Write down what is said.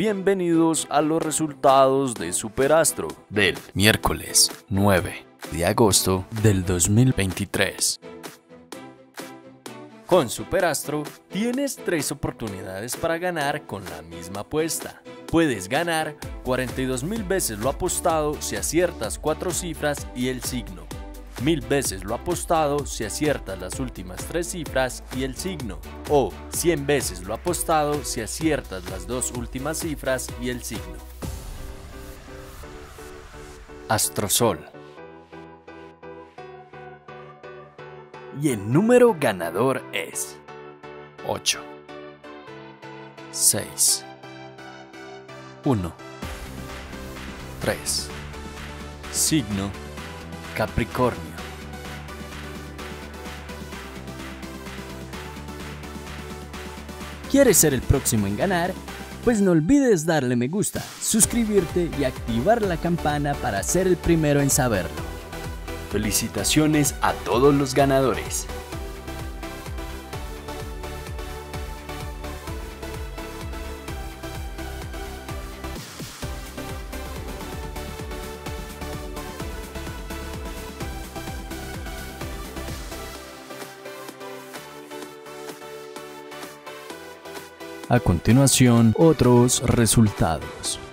Bienvenidos a los resultados de Superastro del miércoles 9 de agosto del 2023. Con Superastro tienes 3 oportunidades para ganar con la misma apuesta. Puedes ganar 42.000 veces lo apostado si aciertas 4 cifras y el signo. 1000 veces lo apostado si aciertas las últimas 3 cifras y el signo, o 100 veces lo apostado si aciertas las 2 últimas cifras y el signo. Astrosol. Y el número ganador es 8, 6, 1, 3. Signo Capricornio. ¿Quieres ser el próximo en ganar? Pues no olvides darle me gusta, suscribirte y activar la campana para ser el primero en saberlo. Felicitaciones a todos los ganadores. A continuación, otros resultados.